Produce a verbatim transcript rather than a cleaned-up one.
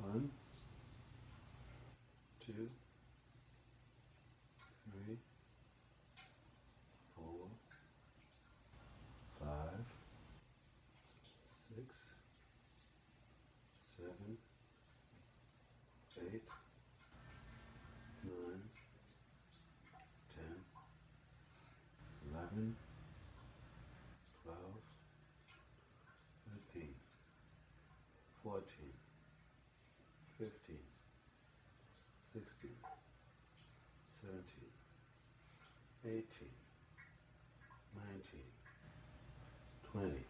One, two, three, four, five, six, seven, eight, nine, ten, eleven, twelve, thirteen, fourteen, fifteen, sixteen, seventeen, eighteen, nineteen, twenty,